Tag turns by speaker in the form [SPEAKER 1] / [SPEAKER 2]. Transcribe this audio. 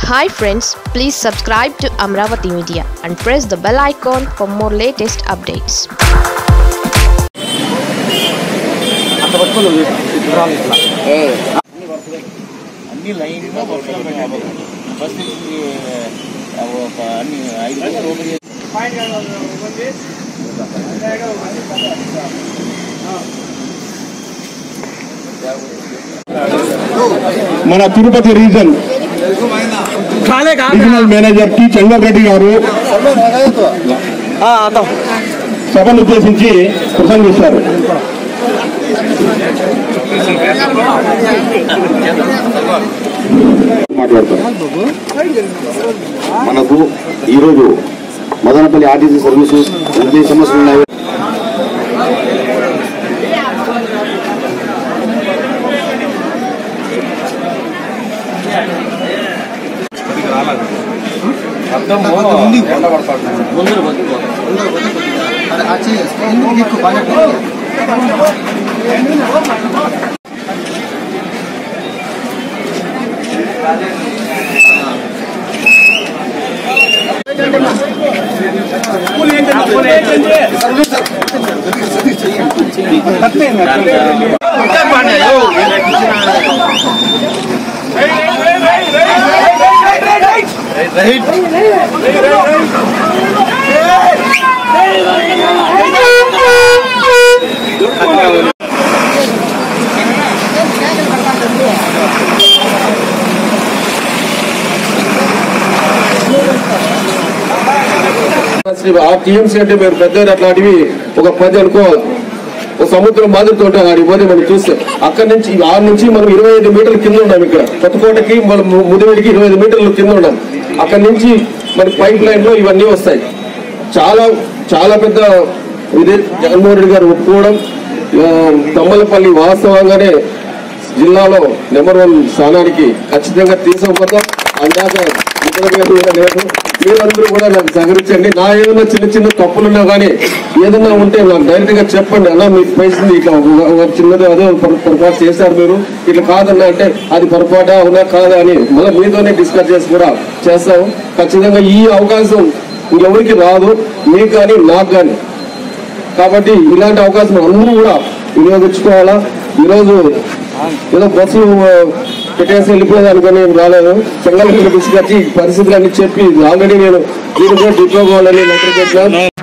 [SPEAKER 1] Hi friends, please subscribe to Amravati Media and press the bell icon for more latest updates.
[SPEAKER 2] మన Tirupati region regional manager T Chandra Reddy గారు సభను ఉద్దేశించి ప్రసంగిస్తారు.
[SPEAKER 3] మనకు ఈరోజు మదనపల్లి ఆర్టీసీ సర్వీసెస్ ఎన్ని సమస్యలు ఉన్నాయి.
[SPEAKER 2] ఆ టీఎంసీ అంటే మీరు పెద్ద అట్లాంటివి ఒక 10 అనుకోవాలి. ఒక సముద్రం మాదిరితో ఉంటాం. ఆడికి పోతే మనం చూస్తే అక్కడి నుంచి 6 నుంచి మనం 25 మీటర్ల కింద ఉన్నాం. ఇక్కడ కొత్తకోటకి మనం ముదివేడికి 25 మీటర్ల కింద ఉన్నాం. అక్కడి నుంచి మన పైప్ లైన్ లో ఇవన్నీ వస్తాయి. చాలా చాలా పెద్ద ఇదే జగన్మోహన్ రెడ్డి గారు ఒప్పుకోవడం. తమ్మలపల్లి వాస్తవంగానే జిల్లాలో నెంబర్ 1 స్థానానికి ఖచ్చితంగా తీసుకుపోతాం. అందాక లేదు. మీరందరూ కూడా నాకు సహకరించండి. నా ఏదైనా చిన్న చిన్న తప్పులున్నా కానీ ఏదైనా ఉంటే నాకు డైరెక్ట్ గా చెప్పండి. అలా మీకు పైసింది ఇట్లా చిన్నది అదే పొరపాటు చేశారు మీరు ఇట్లా కాదన్నా అంటే అది పొరపాటు అవునా కాదా అని మళ్ళీ మీతోనే డిస్కస్ చేసి కూడా చేస్తాము. ఖచ్చితంగా ఈ అవకాశం ఇంకెవరికి రాదు, మీకు కానీ నాకు కానీ. కాబట్టి ఇలాంటి అవకాశం అందరూ కూడా వినియోగించుకోవాలా. ఈరోజు ఏదో బస్సు పెట్టేసి వెళ్ళిపోయేదానికని రాలేదు. చెంగల్ తీసుకొచ్చి పరిస్థితులన్నీ చెప్పి ఆల్రెడీ నేను దీని కూడా డిప్లో పోవాలని లెటర్ పెట్టాను.